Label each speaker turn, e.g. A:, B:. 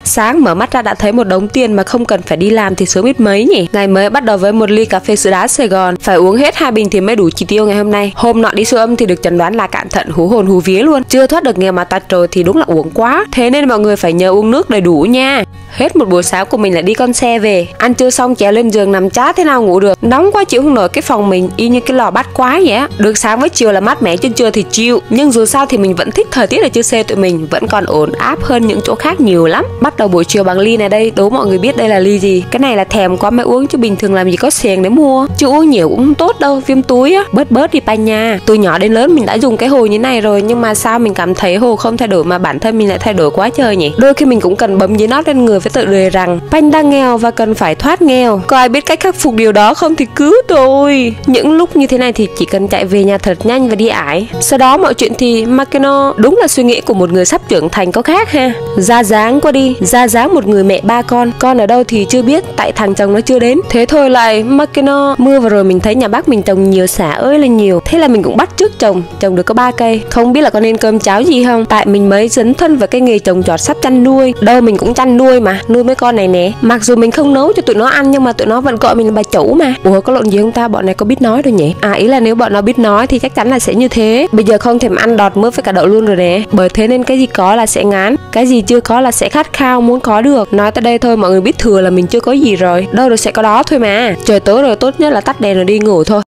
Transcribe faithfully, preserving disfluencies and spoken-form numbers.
A: Sáng mở mắt ra đã thấy một đống tiền mà không cần phải đi làm thì sướng biết mấy nhỉ. Ngày mới bắt đầu với một ly cà phê sữa đá Sài Gòn, phải uống hết hai bình thì mới đủ chi tiêu ngày hôm nay. Hôm nọ đi siêu âm thì được chẩn đoán là cạn thận, hú hồn hú vía luôn. Chưa thoát được nghèo mà tật rồi thì đúng là uống quá. Thế nên mọi người phải nhớ uống nước đầy đủ nha. Hết một buổi sáng của mình lại đi con xe về, ăn trưa xong trèo lên giường nằm chát thế nào ngủ được, nóng quá chịu không nổi. Cái phòng mình y như cái lò bắt quá vậy á. Được sáng với chiều là mát mẻ, chứ trưa thì chịu. Nhưng dù sao thì mình vẫn thích thời tiết ở Chư Sê tụi mình, vẫn còn ổn áp hơn những chỗ khác nhiều lắm. Bắt đầu buổi chiều bằng ly này đây, đố mọi người biết đây là ly gì. Cái này là thèm quá mới uống, chứ bình thường làm gì có xèn để mua. Chứ uống nhiều cũng không tốt đâu, viêm túi á. Bớt bớt đi pa nha. Từ nhỏ đến lớn mình đã dùng cái hồ như này rồi, nhưng mà sao mình cảm thấy hồ không thay đổi mà bản thân mình lại thay đổi quá trời nhỉ. Đôi khi mình cũng cần bấm giấy nót lên người với tự đời rằng Panh đang nghèo và cần phải thoát nghèo. Có ai biết cách khắc phục điều đó không thì cứu tôi. Những lúc như thế này thì chỉ cần chạy về nhà thật nhanh và đi ải. Sau đó mọi chuyện thì Makino đúng là suy nghĩ của một người sắp trưởng thành có khác ha. Ra dáng qua đi, ra dáng một người mẹ ba con. Con ở đâu thì chưa biết, tại thằng chồng nó chưa đến. Thế thôi lại Makino. Mưa vừa rồi mình thấy nhà bác mình trồng nhiều xả ơi là nhiều. Thế là mình cũng bắt chước trồng, trồng được có ba cây. Không biết là có nên cơm cháo gì không, tại mình mới dấn thân vào cái nghề trồng trọt sắp chăn nuôi. Đâu mình cũng chăn nuôi mà, nuôi mấy con này nè. Mặc dù mình không nấu cho tụi nó ăn nhưng mà tụi nó vẫn gọi mình là bà chủ mà. Ủa có lộn gì không ta, bọn này có biết nói đâu nhỉ? À ý là nếu bọn nó biết nói thì chắc chắn là sẽ như thế. Bây giờ không thèm ăn đọt mướp với cả đậu luôn rồi nè. Bởi thế nên cái gì có là sẽ ngán, cái gì chưa có là sẽ khát khao muốn có được. Nói tới đây thôi mọi người biết thừa là mình chưa có gì rồi. Đâu rồi sẽ có đó thôi mà. Trời tối rồi, tốt nhất là tắt đèn rồi đi ngủ thôi.